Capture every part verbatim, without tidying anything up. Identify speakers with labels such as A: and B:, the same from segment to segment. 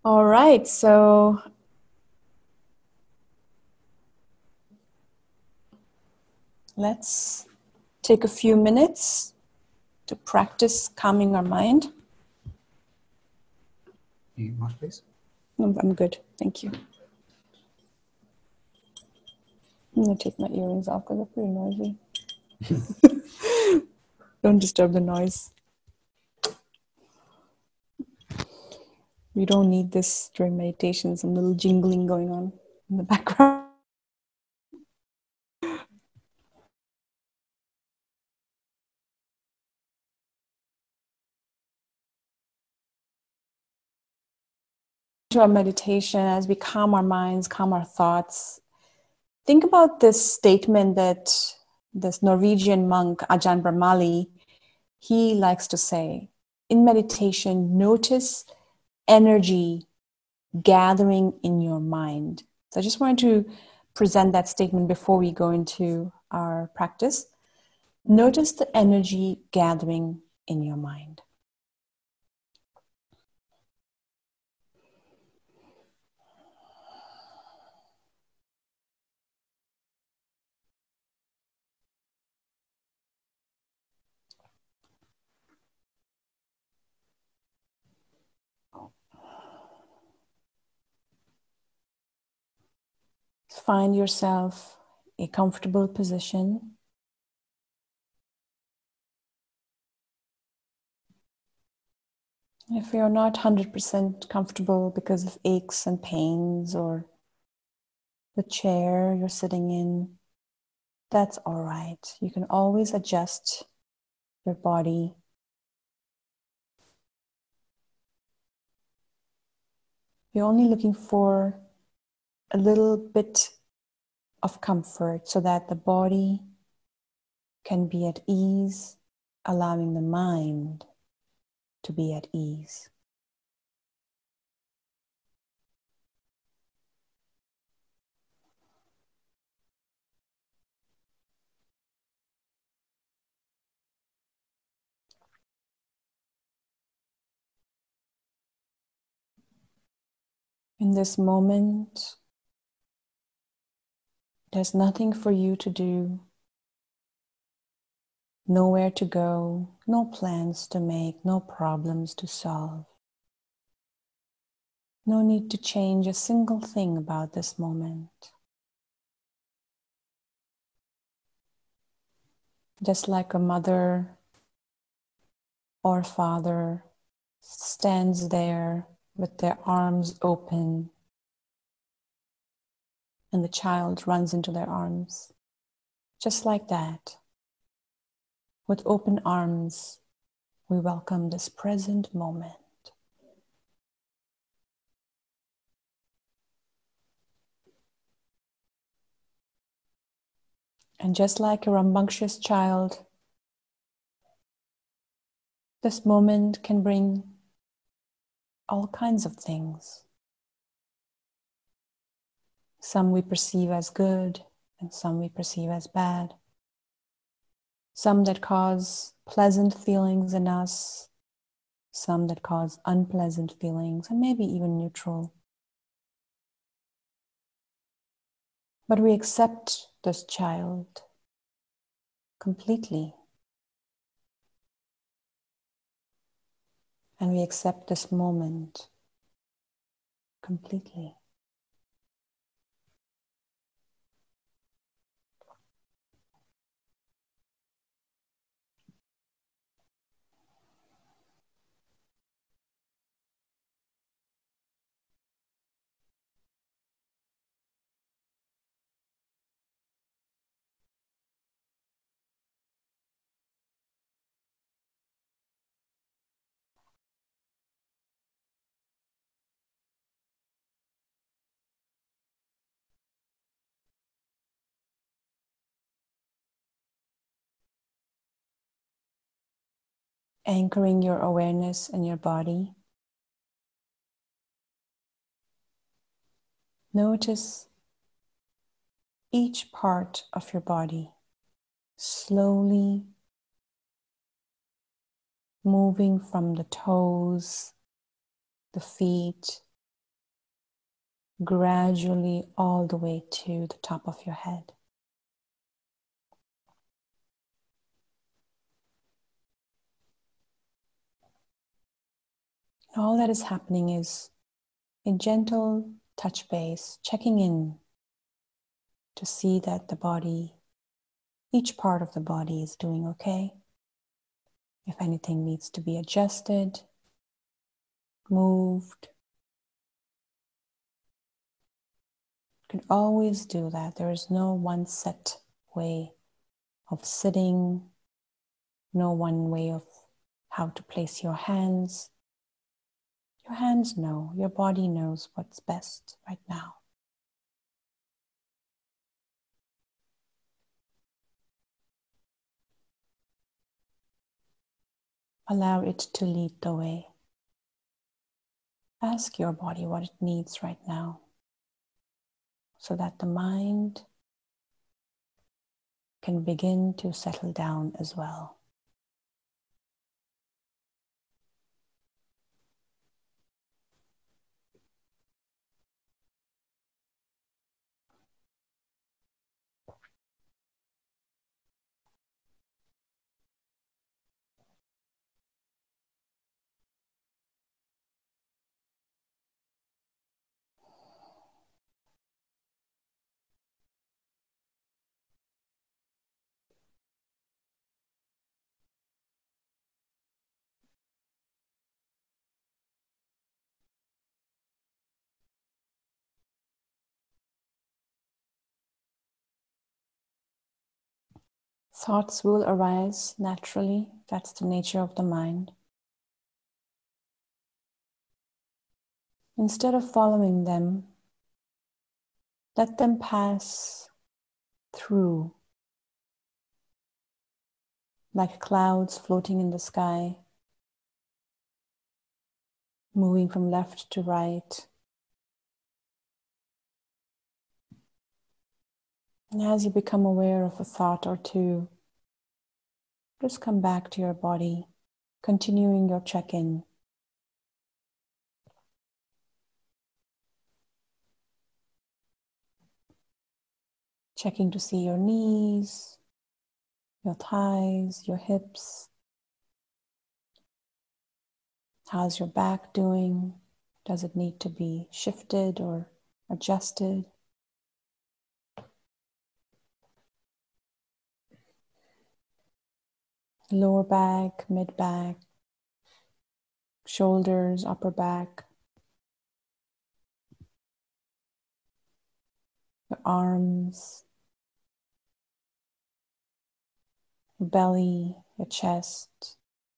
A: All right, so let's take a few minutes to practice calming our mind.
B: You want, please?
A: No, I'm good, thank you. I'm gonna take my earrings off because they're pretty noisy. Don't disturb the noise. We don't need this during meditation, some little jingling going on in the background. To our meditation, as we calm our minds, calm our thoughts, think about this statement that this Norwegian monk, Ajahn Brahmali, he likes to say. In meditation, notice energy gathering in your mind. So I just wanted to present that statement before we go into our practice. Notice the energy gathering in your mind. Find yourself a comfortable position. If you're not one hundred percent comfortable because of aches and pains or the chair you're sitting in, that's all right. You can always adjust your body. You're only looking for a little bit of comfort so that the body can be at ease, allowing the mind to be at ease. In this moment, there's nothing for you to do, nowhere to go, no plans to make, no problems to solve. No need to change a single thing about this moment. Just like a mother or father stands there with their arms open and the child runs into their arms. Just like that, with open arms, we welcome this present moment. And just like a rambunctious child, this moment can bring all kinds of things. Some we perceive as good, and some we perceive as bad. Some that cause pleasant feelings in us, some that cause unpleasant feelings, and maybe even neutral. But we accept this child completely. And we accept this moment completely. Anchoring your awareness in your body. Notice each part of your body slowly moving from the toes, the feet, gradually all the way to the top of your head. All that is happening is a gentle touch base, checking in to see that the body, each part of the body is doing okay. If anything needs to be adjusted, moved, you can always do that. There is no one set way of sitting, no one way of how to place your hands. Your hands know, your body knows what's best right now. Allow it to lead the way. Ask your body what it needs right now, so that the mind can begin to settle down as well. Thoughts will arise naturally. That's the nature of the mind. Instead of following them, let them pass through like clouds floating in the sky, moving from left to right. And as you become aware of a thought or two, just come back to your body, continuing your check-in. Checking to see your knees, your thighs, your hips. How's your back doing? Does it need to be shifted or adjusted? Lower back, mid back, shoulders, upper back, your arms, your belly, your chest,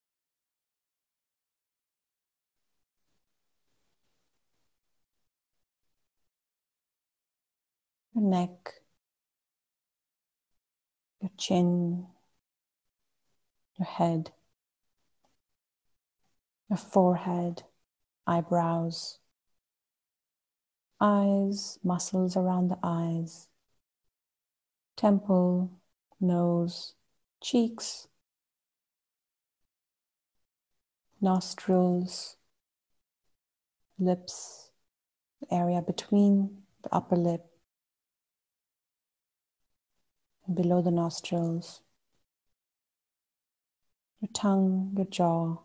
A: your neck, your chin, your head, your forehead, eyebrows, eyes, muscles around the eyes, temple, nose, cheeks, nostrils, lips, the area between the upper lip and below the nostrils, your tongue, your jaw.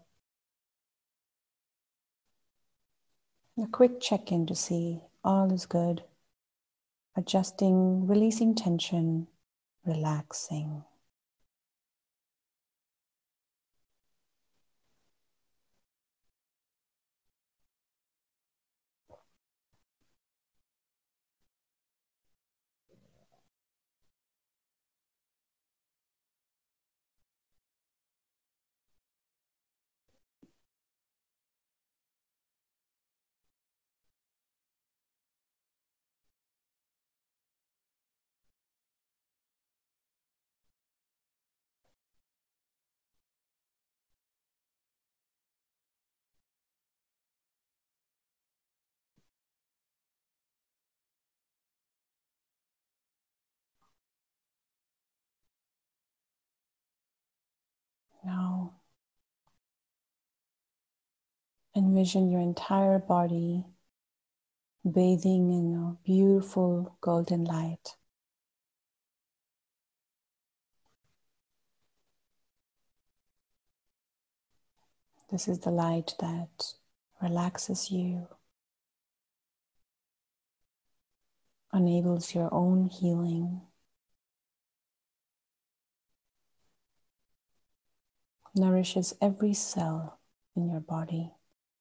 A: A quick check-in to see all is good. Adjusting, releasing tension, relaxing. Now, envision your entire body bathing in a beautiful golden light. This is the light that relaxes you, enables your own healing, nourishes every cell in your body.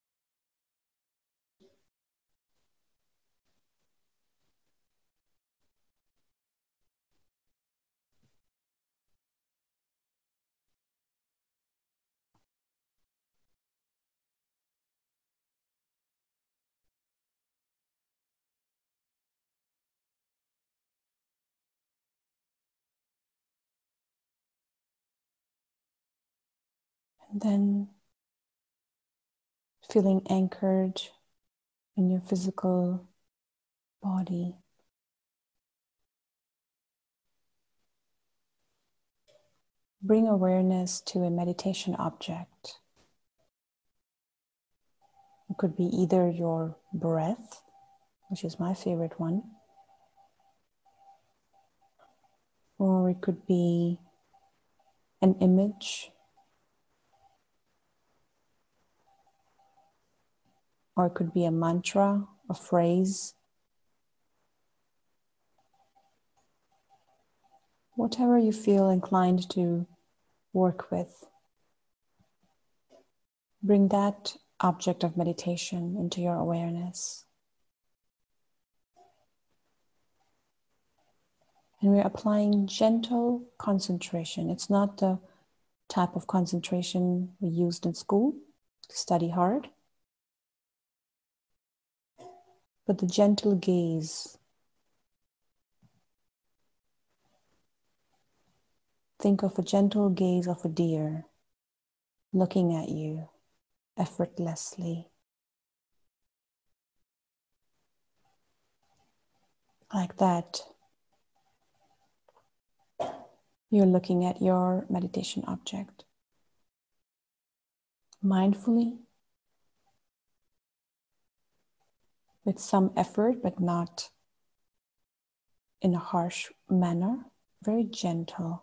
A: And then feeling anchored in your physical body, bring awareness to a meditation object. It could be either your breath, which is my favorite one, or it could be an image, or it could be a mantra, a phrase, whatever you feel inclined to work with. Bring that object of meditation into your awareness. And we're applying gentle concentration. It's not the type of concentration we used in school to study hard, but the gentle gaze. Think of a gentle gaze of a deer looking at you effortlessly. Like that, you're looking at your meditation object. Mindfully, with some effort, but not in a harsh manner, very gentle.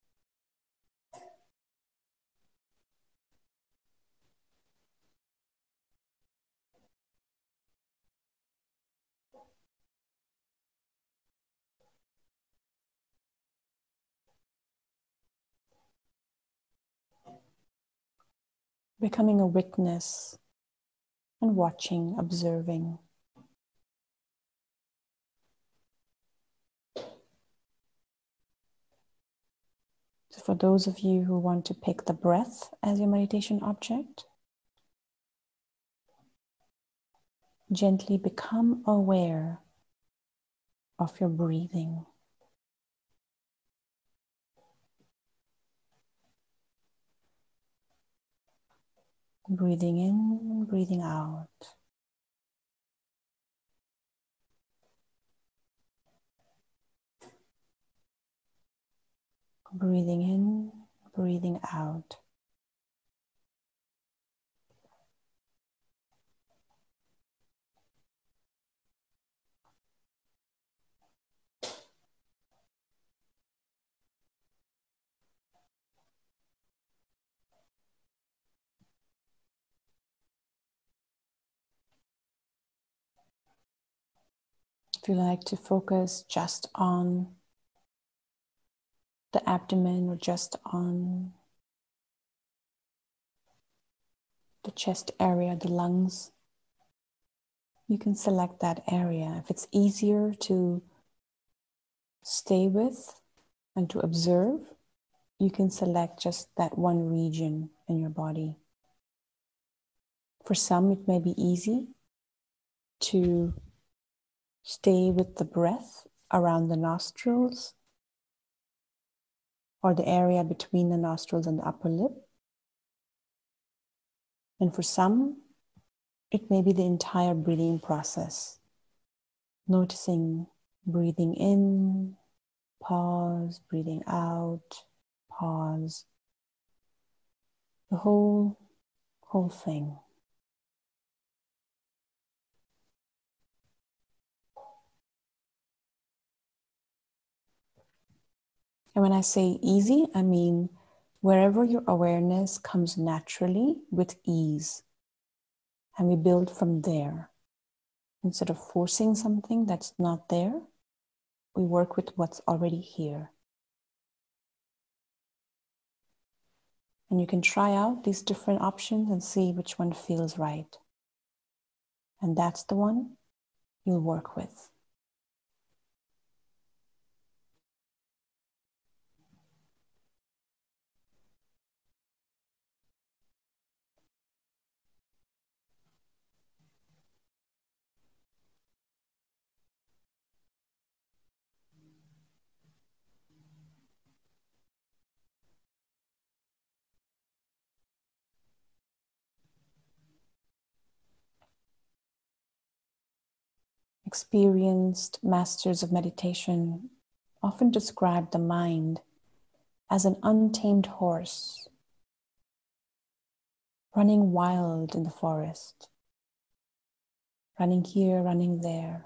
A: Becoming a witness and watching, observing. So for those of you who want to pick the breath as your meditation object, gently become aware of your breathing. Breathing in and breathing out. Breathing in, breathing out. If you like to focus just on the abdomen or just on the chest area, the lungs, you can select that area. If it's easier to stay with and to observe, you can select just that one region in your body. For some, it may be easy to stay with the breath around the nostrils or the area between the nostrils and the upper lip. And for some, it may be the entire breathing process. Noticing breathing in, pause, breathing out, pause. The whole, whole thing. And when I say easy, I mean wherever your awareness comes naturally with ease. And we build from there. Instead of forcing something that's not there, we work with what's already here. And you can try out these different options and see which one feels right. And that's the one you'll work with. Experienced masters of meditation often describe the mind as an untamed horse running wild in the forest, running here, running there.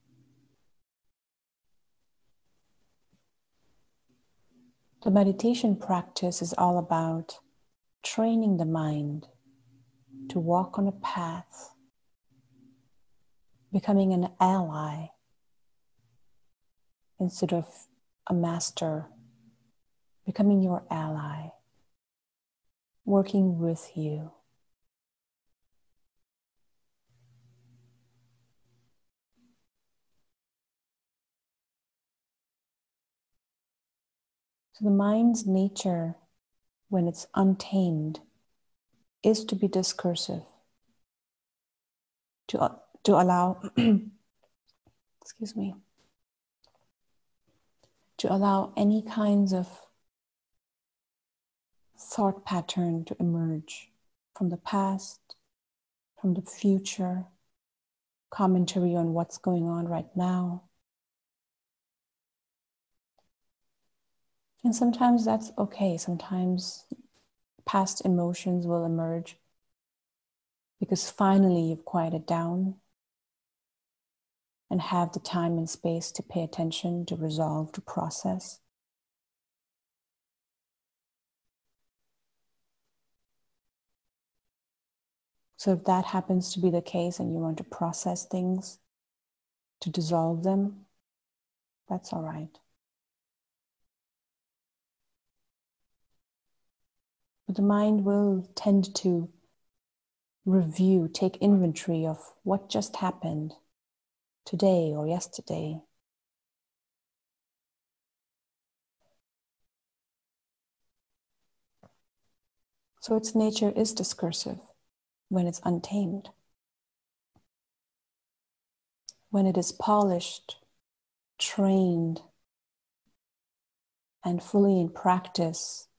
A: The meditation practice is all about training the mind to walk on a path, becoming an ally instead of a master, becoming your ally, working with you. So the mind's nature, when it's untamed, is to be discursive, to, uh, to allow, excuse me, to allow any kinds of thought pattern to emerge from the past, from the future, commentary on what's going on right now. And sometimes that's okay. Sometimes past emotions will emerge because finally you've quieted down and have the time and space to pay attention, to resolve, to process. So if that happens to be the case and you want to process things, to dissolve them, that's all right. But the mind will tend to review, take inventory of what just happened today or yesterday. So its nature is discursive when it's untamed. When it is polished, trained, and fully in practice,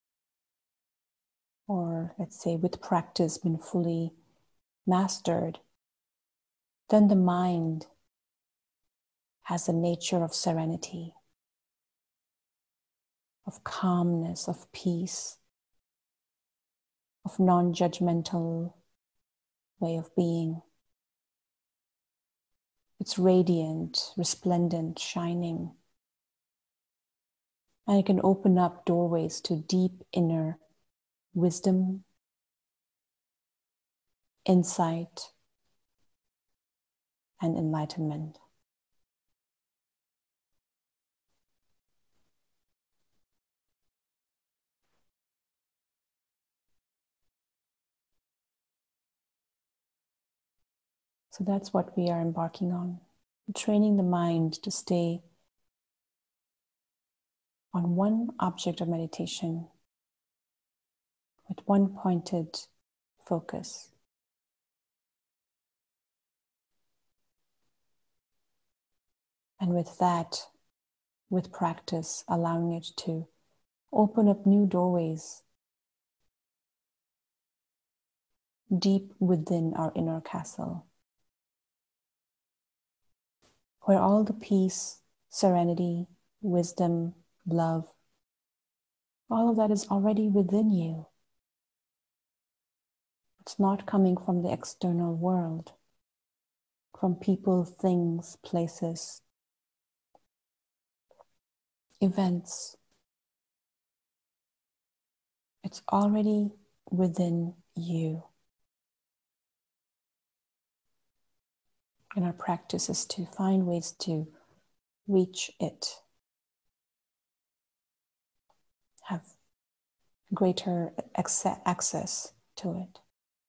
A: or let's say with practice been fully mastered, then the mind has a nature of serenity, of calmness, of peace, of non-judgmental way of being. It's radiant, resplendent, shining. And it can open up doorways to deep inner wisdom, insight, and enlightenment. So that's what we are embarking on, training the mind to stay on one object of meditation with one pointed focus. And with that, with practice, allowing it to open up new doorways deep within our inner castle, where all the peace, serenity, wisdom, love, all of that is already within you. It's not coming from the external world, from people, things, places, events. It's already within you. And our practice is to find ways to reach it, have greater access to it.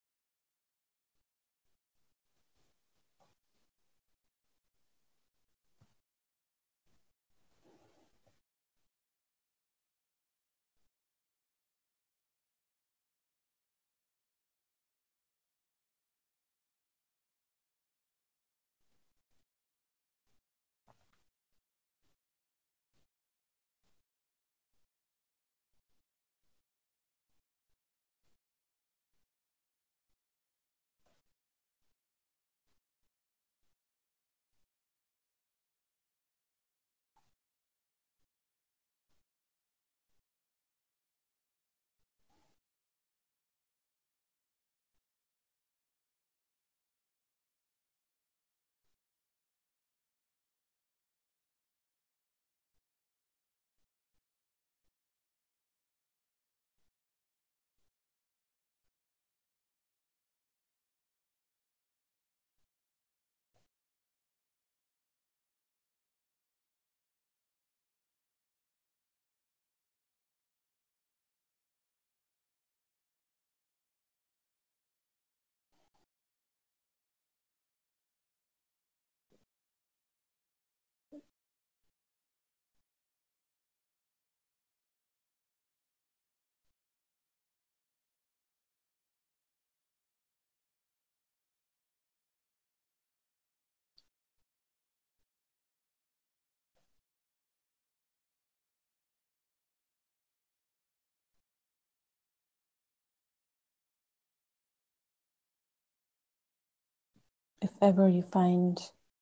A: If ever you find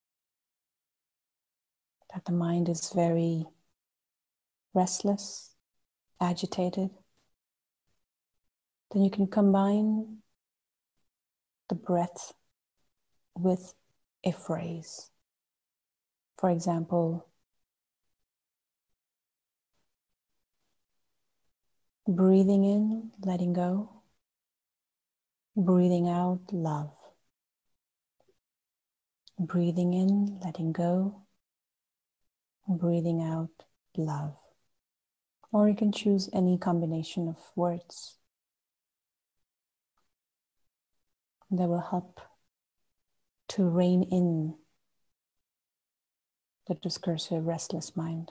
A: that the mind is very restless, agitated, then you can combine the breath with a phrase. For example, breathing in, letting go. Breathing out, love. Breathing in, letting go. Breathing out, love. Or you can choose any combination of words that will help to rein in the discursive, restless mind.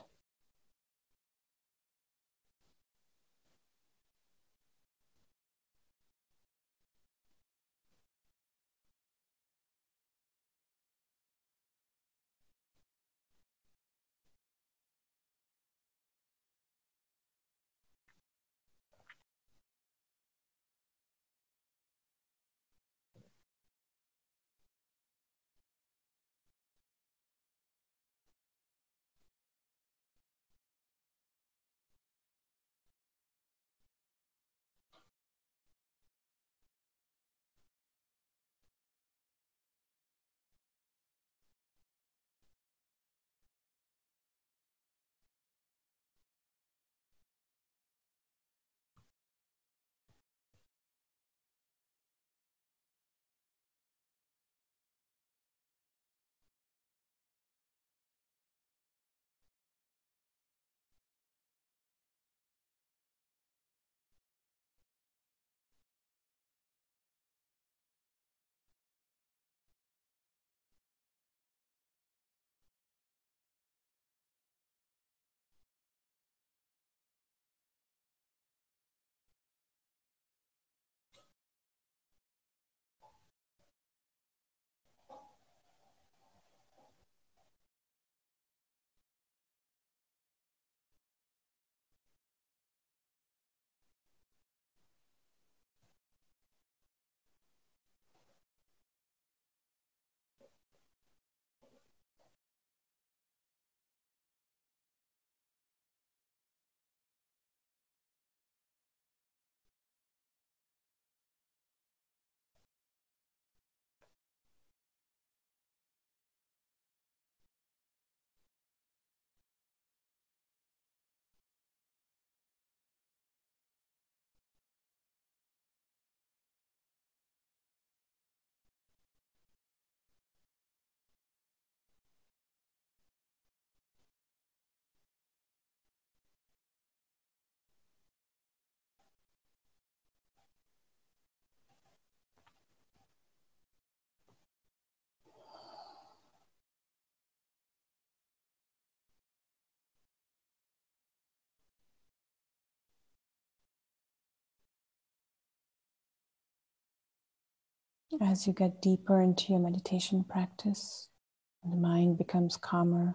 A: As you get deeper into your meditation practice, the mind becomes calmer.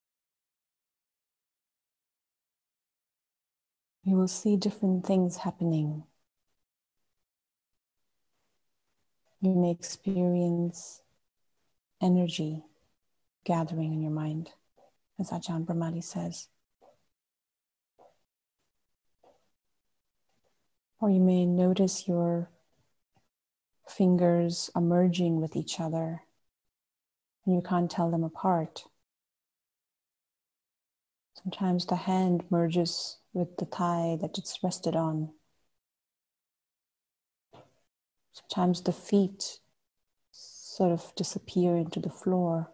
A: You will see different things happening. You may experience energy gathering in your mind, as Ajahn Brahmali says. Or you may notice your fingers are merging with each other and you can't tell them apart. Sometimes the hand merges with the thigh that it's rested on. Sometimes the feet sort of disappear into the floor.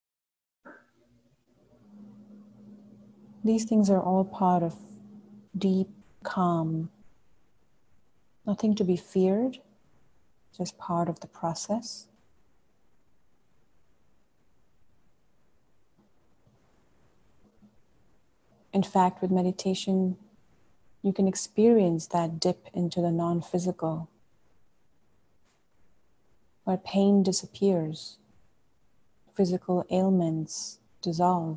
A: These things are all part of deep calm. Nothing to be feared, just part of the process. In fact, with meditation, you can experience that dip into the non-physical, where pain disappears, physical ailments dissolve.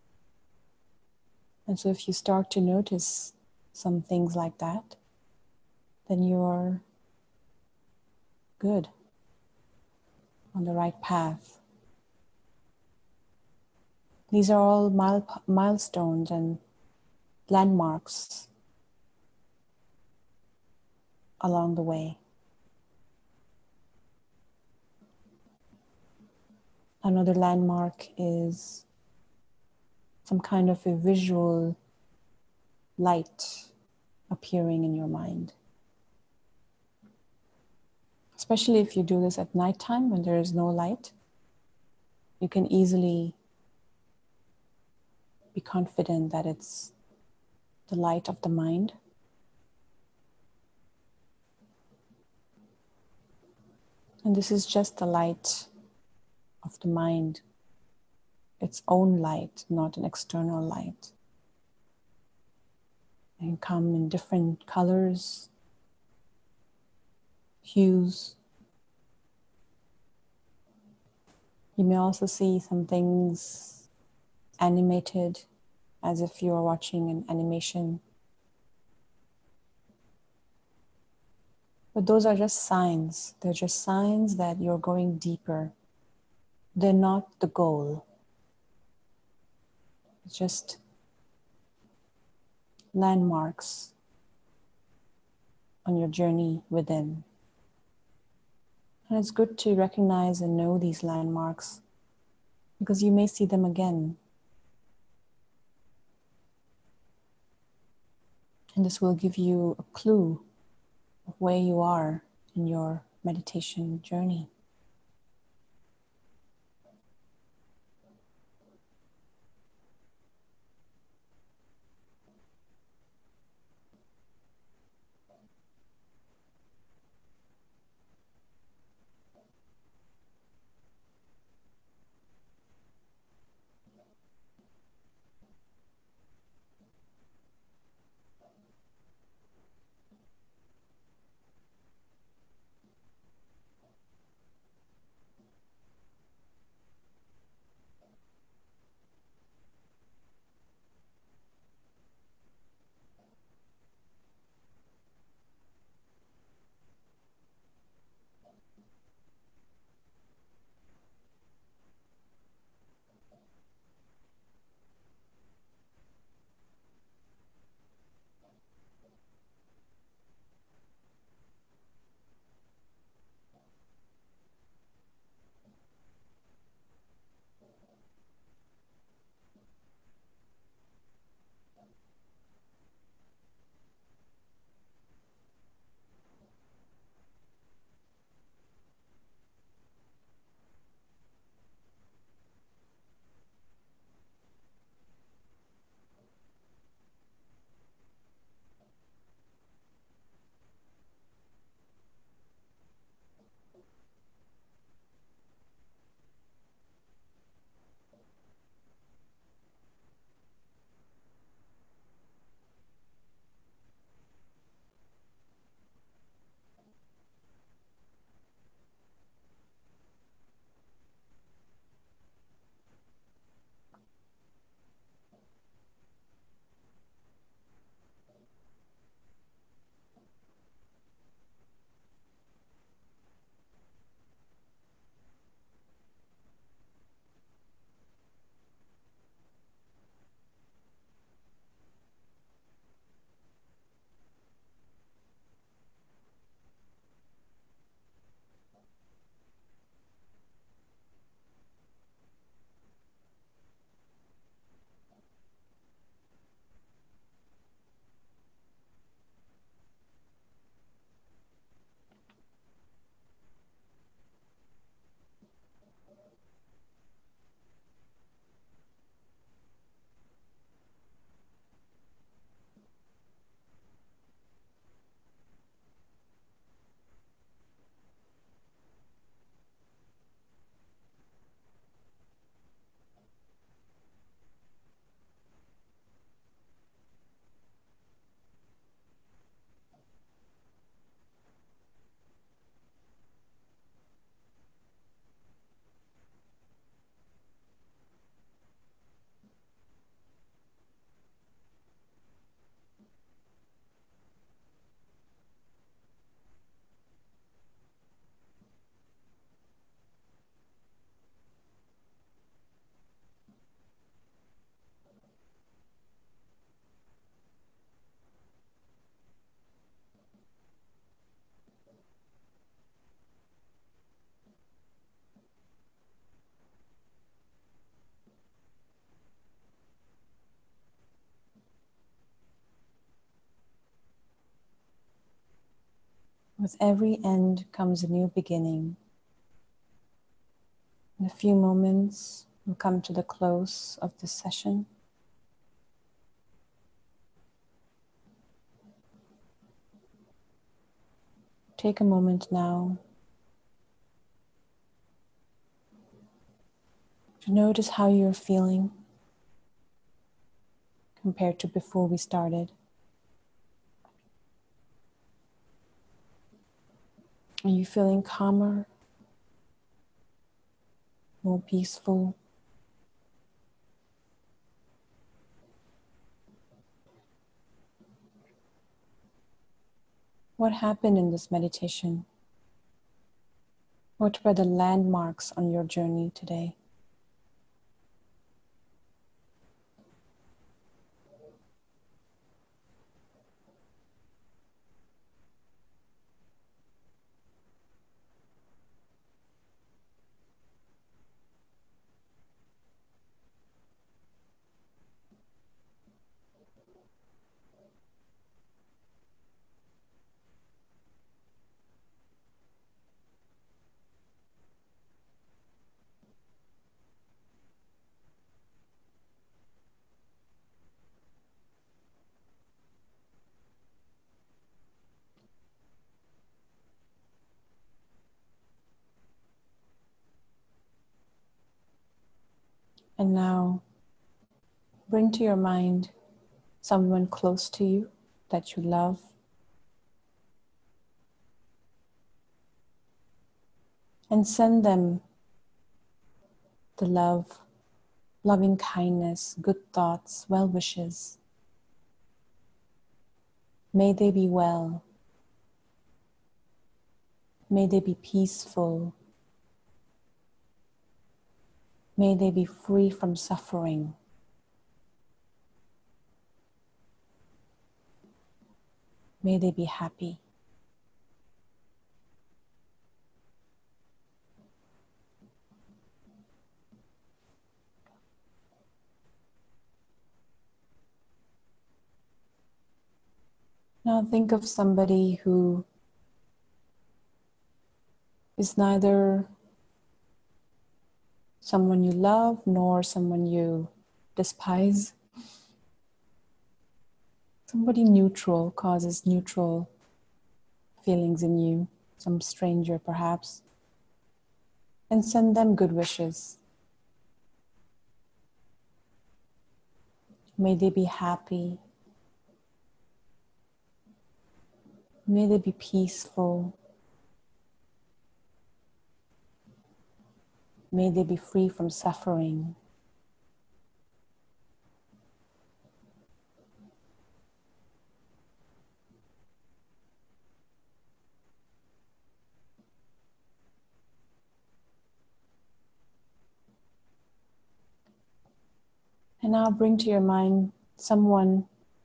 A: And so if you start to notice some things like that, then you're good, on the right path. These are all mile, milestones and landmarks along the way. Another landmark is some kind of a visual light appearing in your mind. Especially if you do this at nighttime when there is no light, you can easily be confident that it's the light of the mind. And this is just the light of the mind, its own light, not an external light. It can come in different colors, hues. You may also see some things animated, as if you are watching an animation. But those are just signs. They're just signs that you're going deeper. They're not the goal. It's just landmarks on your journey within. And it's good to recognize and know these landmarks because you may see them again. And this will give you a clue of where you are in your meditation journey. With every end comes a new beginning. In a few moments, we'll come to the close of this session. Take a moment now to notice how you're feeling compared to before we started. Are you feeling calmer, more peaceful? What happened in this meditation? What were the landmarks on your journey today? And now, bring to your mind someone close to you that you love. And send them the love, loving kindness, good thoughts, well wishes. May they be well. May they be peaceful. May they be free from suffering. May they be happy. Now think of somebody who is neither someone you love nor someone you despise. Somebody neutral, causes neutral feelings in you, some stranger perhaps, and send them good wishes. May they be happy. May they be peaceful. May they be free from suffering. And now bring to your mind someone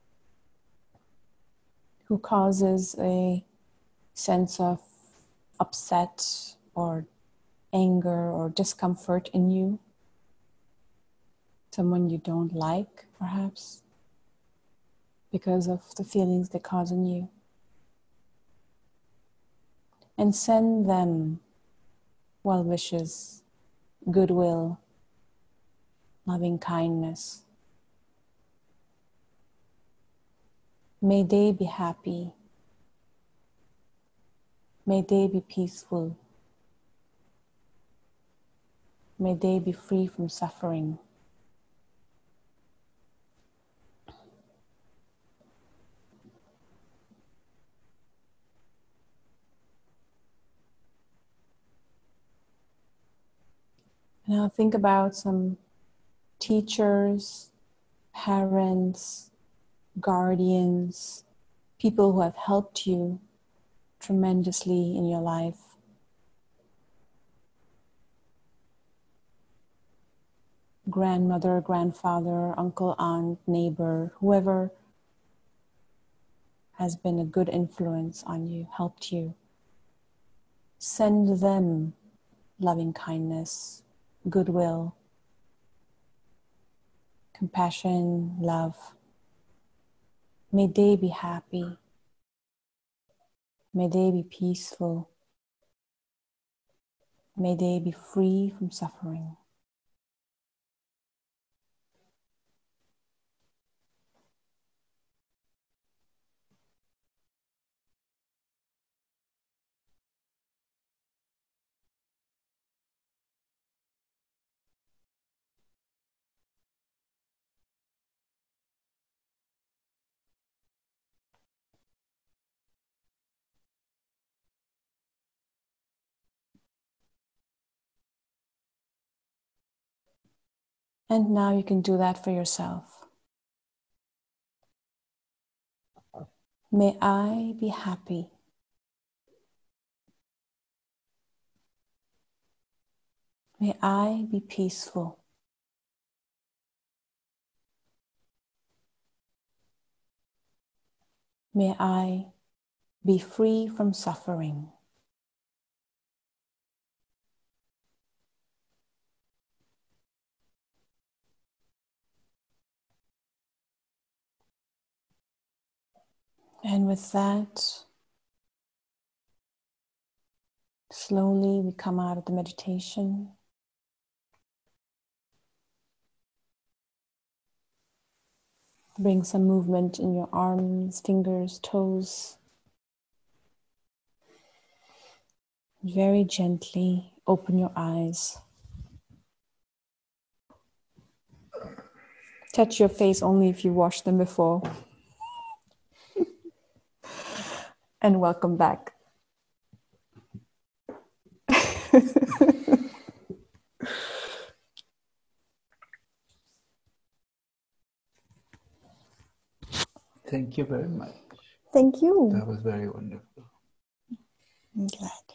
A: who causes a sense of upset or anger or discomfort in you. Someone you don't like, perhaps, because of the feelings they cause in you. And send them well wishes, goodwill, loving kindness. May they be happy. May they be peaceful. May they be free from suffering. Now think about some teachers, parents, guardians, people who have helped you tremendously in your life. Grandmother, grandfather, uncle, aunt, neighbor, whoever has been a good influence on you, helped you. Send them loving kindness, goodwill, compassion, love. May they be happy. May they be peaceful. May they be free from suffering. And now you can do that for yourself. May I be happy. May I be peaceful. May I be free from suffering. And with that, slowly we come out of the meditation. Bring some movement in your arms, fingers, toes. Very gently open your eyes. Touch your face only if you washed them before. And welcome back.
B: Thank you very much.
A: Thank you.
B: That was very wonderful.
A: I'm glad.